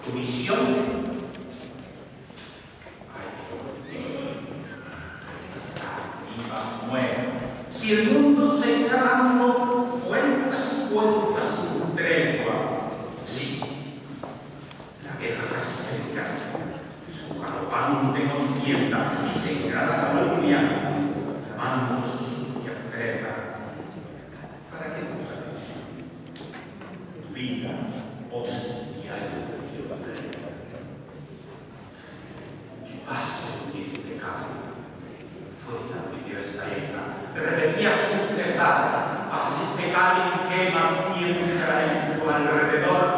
Tu misión. Si el mundo se está dando vueltas y vueltas sin tregua, sí, la guerra se acerca, su galopante contienda y sangrada calumnia, llamando su sucia guerra. ¿Para qué cosa? Tu vida, hoy y tu paso en este campo. Fuera de esta isla, repetías sin cesar, así te cáliz quema y entra en tu alrededor